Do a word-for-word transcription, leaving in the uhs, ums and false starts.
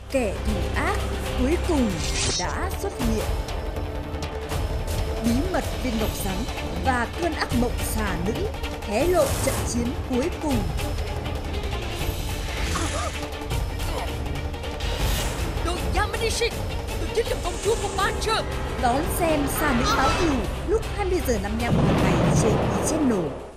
Kẻ thù ác cuối cùng đã xuất hiện. Bí mật viên ngọc rắn và cơn ác mộng xà nữ hé lộ trận chiến cuối cùng. Đội Yamanishi, tôi chính là công chúa của Master. Đón xem xà nữ báo thù lúc hai mươi giờ năm mươi lăm hàng ngày trên e channel.